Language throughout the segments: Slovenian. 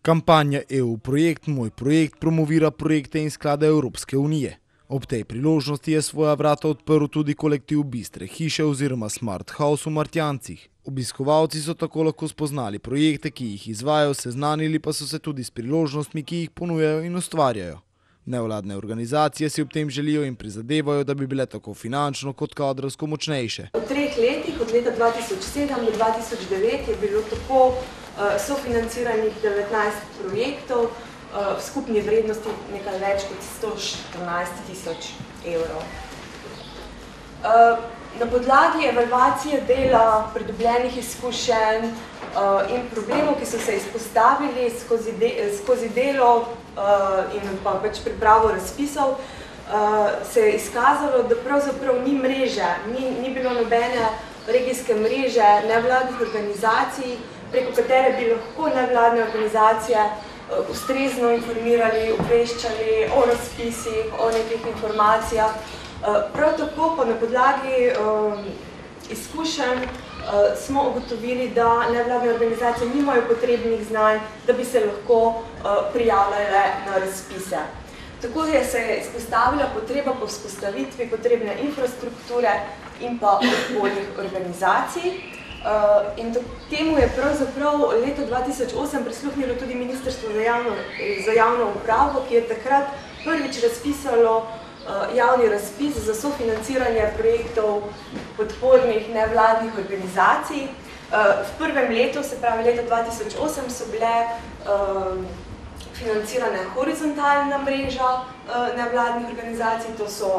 Kampanja EU Projekt Moj projekt promovira projekte in sklade Evropske unije. Ob tej priložnosti je svoja vrata odprl tudi kolektiv Bistre hiše oziroma Smart House v Martjancih. Obiskovalci so tako lahko spoznali projekte, ki jih izvajajo, seznanili pa so se tudi s priložnostmi, ki jih ponujajo in ustvarjajo. Nevladne organizacije si ob tem želijo in prizadevajo, da bi bile tako finančno kot kadrovsko močnejše. V 3 letih, od leta 2007 do 2009, je bilo tako sofinanciranih 19 projektov v skupni vrednosti nekaj več kot 114.000 evrov. Na podlagi evalvacije dela, pridobljenih izkušenj in problemov, ki so se izpostavili skozi delo in pa pripravo razpisov, se je izkazalo, da pravzaprav ni mreže, ni bilo nobene regijske mreže nevladnih organizacij, preko katere bi lahko nevladne organizacije ustrezno informirali, obveščali o razpisih, o nekih informacijah. Prav tako pa na podlagi izkušenj smo ugotovili, da nevladne organizacije nimajo potrebnih znanj, da bi se lahko prijavljale na razpise. Tako se je izpostavila potreba po vzpostavitvi potrebne infrastrukture in pa podpornih organizacij. In temu je pravzaprav leto 2008 prisluhnilo tudi Ministrstvo za javno upravo, ki je takrat prvič razpisalo javni razpis za sofinanciranje projektov podpornih nevladnih organizacij. V prvem letu, se pravi leta 2008, so bile financirane horizontalna mreža nevladnih organizacij, to so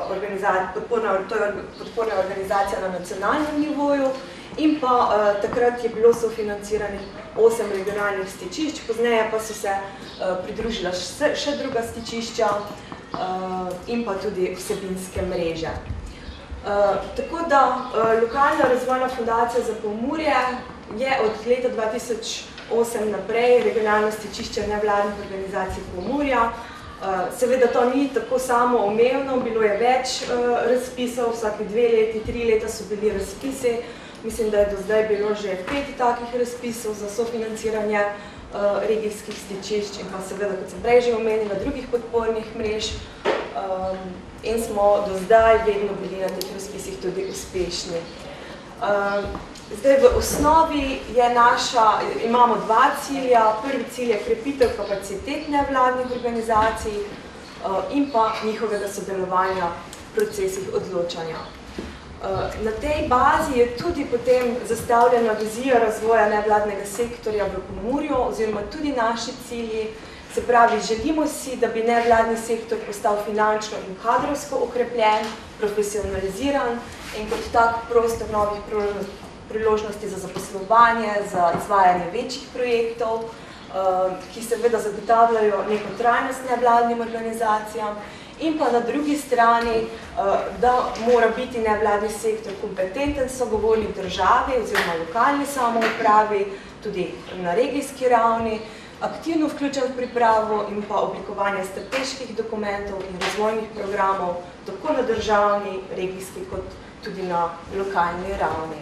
podporna organizacija na nacionalnem nivoju, in pa takrat je bilo sofinanciranih 8 regionalnih stičišč, pozneje pa so se pridružila še druga stičišča in pa tudi vsebinske mreže. Tako da Lokalna razvojna fundacija za Pomurje je od leta 2008 naprej regionalno stičišče nevladnih organizacij Pomurja. Seveda to ni tako samoumevno, bilo je več razpisov, vsake 2 leti, 3 leta so bili razpisi. Mislim, da je do zdaj bilo že 5 takih razpisov za sofinanciranje regijskih stičišč in pa seveda, kot sem prej že omenila, drugih podpornih mrež. In smo do zdaj vedno bili na teh razpisih tudi uspešni. Zdaj, v osnovi imamo 2 cilja. Prvi cilj je krepitev kapacitet nevladnih organizacij in pa njihovega sodelovanja v procesih odločanja. Na tej bazi je tudi potem zastavljena vizija razvoja nevladnega sektorja v Pomurju oziroma tudi naši cilji. Se pravi, želimo si, da bi nevladni sektor postal finančno in kadrovsko okrepljen, profesionaliziran in kot tak prostor novih priložnosti za zaposlovanje, za izvajanje večjih projektov, ki seveda zagotavljajo neko trajnost nevladnim organizacijam. In pa na drugi strani, da mora biti nevladni sektor kompetenten sogovornik državi oziroma lokalni samoupravi, tudi na regijski ravni, aktivno vključen v pripravo in pa oblikovanje strateških dokumentov in razvojnih programov, tako na državni, regijski, kot tudi na lokalni ravni.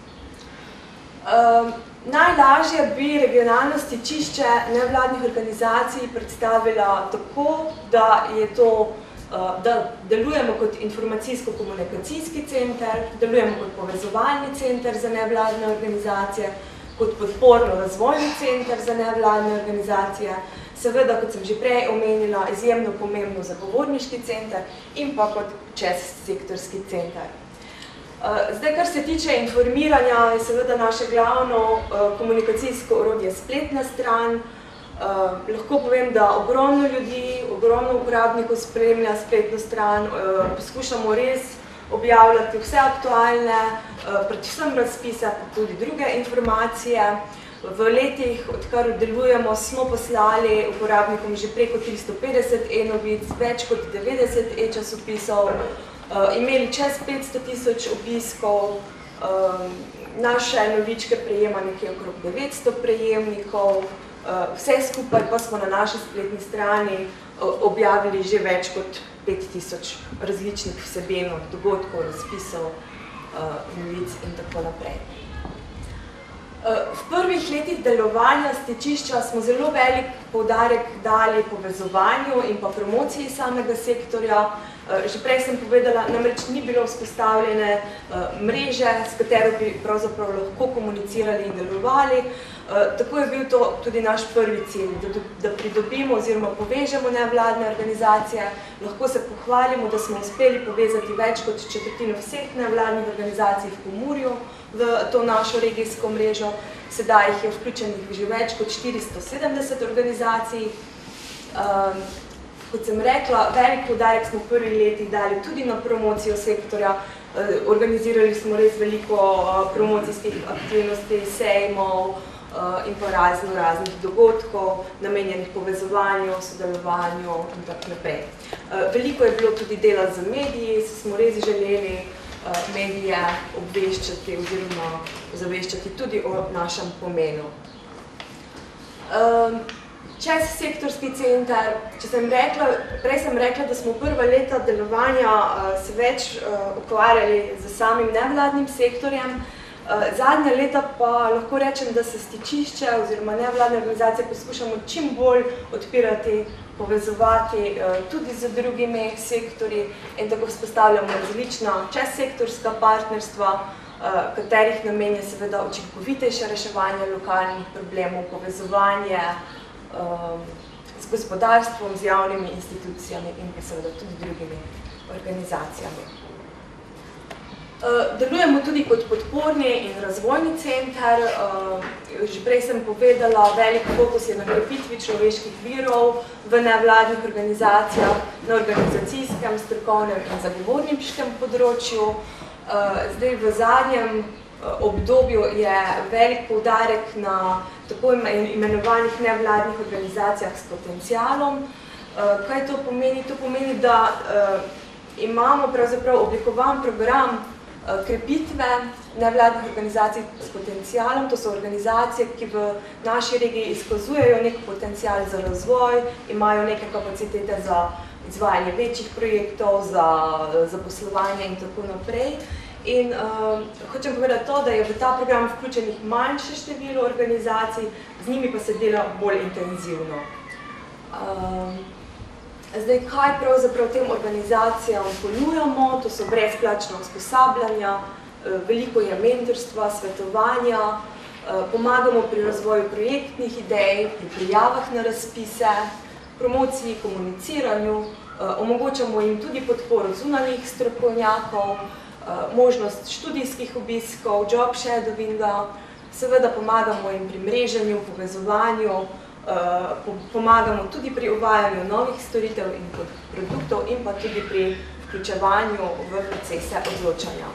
Najlažje bi regionalno stičišče nevladnih organizacij predstavila tako, da delujemo kot informacijsko-komunikacijski center, delujemo kot povezovalni center za nevladne organizacije, kot podporno-razvojni center za nevladne organizacije, seveda, kot sem že prej omenila, izjemno pomembno zagovorniški center in pa kot čezsektorski center. Zdaj, kar se tiče informiranja, je seveda naše glavno komunikacijsko orodje spletna stran. Lahko povem, da ogromno ljudi, ogromno uporabnikov spremlja spletno stran, poskušamo res objavljati vse aktualne, predvsem razpise, pa tudi druge informacije. V letih, odkar delujemo, smo poslali uporabnikom že preko 350 e-novic, več kot 90 e-časopisov, imeli čez 500.000 obiskov, naše novičke prejema nekje okrog 900 prejemnikov, vse skupaj pa smo na naši spletni strani objavili že več kot 5000 različnih vsebin, dogodkov, razpisov, novic in tako naprej. V prvih letih delovanja stičišča smo zelo velik poudarek dali povezovanju in pa promociji samega sektorja. Že prej sem povedala, namreč ni bilo vzpostavljene mreže, s katero bi pravzaprav lahko komunicirali in delovali. Tako je bil to tudi naš prvi cilj, da pridobimo oziroma povežemo nevladne organizacije. Lahko se pohvalimo, da smo uspeli povezati več kot četrtino vseh nevladnih organizacij v Pomurju v to našo regijsko mrežo. Sedaj jih je vključenih že več kot 470 organizacij. Kot sem rekla, velik poudarek smo v prvih letih dali tudi na promocijo sektorja. Organizirali smo res veliko promocijskih aktivnosti, sejmov in pa raznih dogodkov, namenjenih povezovanju, sodelovanju in tako naprej. Veliko je bilo tudi dela z mediji, smo res želeli medije obveščati oziroma zaveščati tudi o našem pomenu. Čez sektorski center, prej sem rekla, da smo prva leta delovanja se več ukvarjali z samim nevladnim sektorjem. Zadnja leta pa lahko rečem, da se stičišče oziroma nevladne organizacije poskušamo čim bolj odpirati, povezovati tudi z drugimi sektorji in tako vzpostavljamo različna čezsektorska partnerstva, katerih namen je seveda učinkovitejše reševanje lokalnih problemov, povezovanje z gospodarstvom, z javnimi institucijami in pa seveda tudi drugimi organizacijami. Delujemo tudi kot podporni in razvojni center. Že prej sem povedala, velik fokus je na krepitvi človeških virov v nevladnih organizacijah, na organizacijskem, strokovnem in zagovorniškem področju. Zdaj v zadnjem obdobju je velik poudarek na tako imenovanih nevladnih organizacijah s potencialom. Kaj to pomeni? To pomeni, da imamo pravzaprav oblikovan program krepitve nevladnih organizacij s potencialom. To so organizacije, ki v naši regiji izkazujejo nek potencial za razvoj, imajo neke kapacitete za izvajanje večjih projektov, za zaposlovanje in tako naprej. In hočem povedati to, da je v ta program vključenih manjše število organizacij, z njimi pa se dela bolj intenzivno. Zdaj, kaj pravzaprav tem organizacijam ponujamo? To so brezplačna usposabljanja, veliko je mentorstva, svetovanja, pomagamo pri razvoju projektnih idej, pri prijavah na razpise, promociji, komuniciranju, omogočamo jim tudi podporo zunanjih strokovnjakov, možnost študijskih obiskov, job shadowinga, seveda pomagamo jim pri mreženju, povezovanju, pomagamo tudi pri uvajanju novih storitev in produktov in pa tudi pri vključevanju v procese odločanja.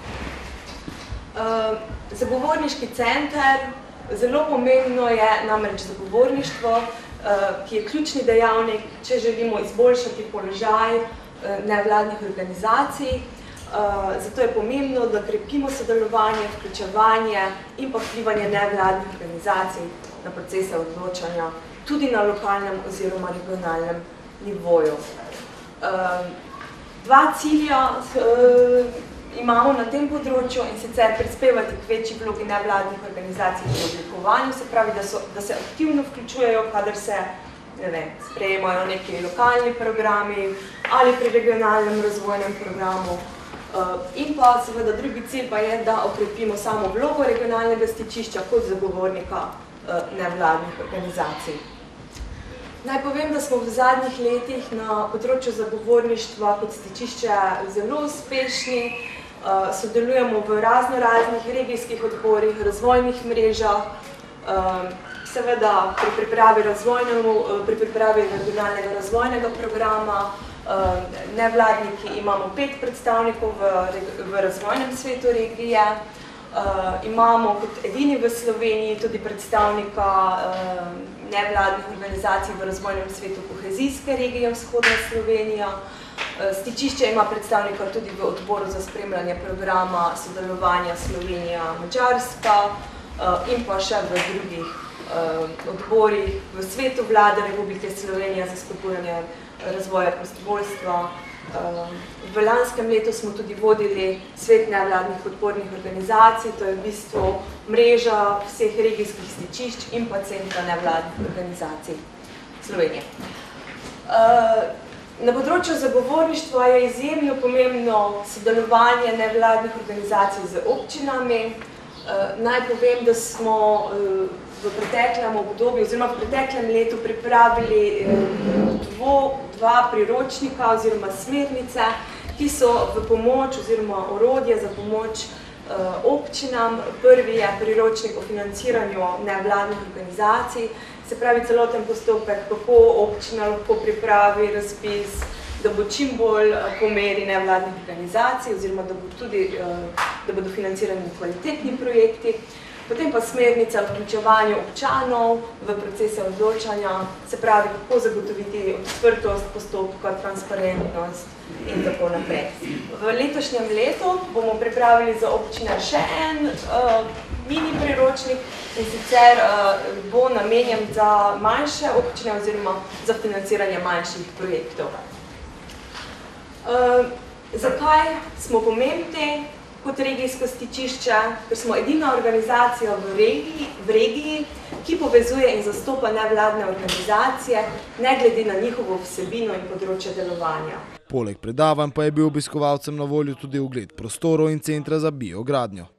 Zagovorniški center, zelo pomembno je namreč zagovorništvo, ki je ključni dejavnik, če želimo izboljšati položaj nevladnih organizacij. Zato je pomembno, da krepimo sodelovanje, vključevanje in pa vplivanje nevladnih organizacij na procese odločanja, tudi na lokalnem oziroma regionalnem nivoju. Dva cilja imamo na tem področju in sicer prispevati k večji vlogi nevladnih organizacij v oblikovanju, se pravi, da se aktivno vključujejo, kadar se sprejemajo neki lokalni programi ali pri regionalnem razvojnem programu. In pa seveda drugi cilj pa je, da okrepimo samo vlogo regionalnega stičišča kot zagovornika nevladnih organizacij. Naj povem, da smo v zadnjih letih na področju zagovorništva kot stičišče zelo uspešni. Sodelujemo v raznih regijskih odborih, razvojnih mrežah, seveda pri pripravi regionalnega razvojnega programa. Nevladniki imamo 5 predstavnikov v razvojnem svetu regije. Imamo kot edini v Sloveniji tudi predstavnika nevladnih organizacij v razvojnem svetu kohezijske regije Vzhodna Slovenija. Stičišče ima predstavnika tudi v odboru za spremljanje programa sodelovanja Slovenija-Madžarska in pa še v drugih odborih v svetu vlade Republike Slovenije za spodbujanje razvoja prostovoljstva V lanskem letu smo tudi vodili svet nevladnih podpornih organizacij, to je v bistvu mreža vseh regijskih stičišč in pa centra nevladnih organizacij Slovenije. Na področju zagovorništva je izjemno pomembno sodelovanje nevladnih organizacij z občinami. Naj povem, da smo v preteklem obdobju oziroma v preteklem letu pripravili dva priročnika oziroma smernice, ki so v pomoč oziroma orodje za pomoč občinam. Prvi je priročnik o financiranju nevladnih organizacij, se pravi celoten postopek, kako občina lahko pripravi razpis, da bo čim bolj po meri nevladnih organizacij oziroma da bodo financirani kvalitetni projekti. Potem pa smernica o vključevanju občanov v procese odločanja, se pravi, kako zagotoviti odprtost postopka, transparentnost in tako naprej. V letošnjem letu bomo pripravili za občine še en mini priročnik in sicer bo namenjen za manjše občine oziroma za financiranje manjših projektov. Zakaj smo pomembni kot regijsko stičišče? Ker smo edina organizacija v regiji, ki povezuje in zastopa nevladne organizacije, ne glede na njihovo vsebino in področje delovanja. Poleg predavanj pa je bil obiskovalcem na voljo tudi ogled prostorov in centra za biogradnjo.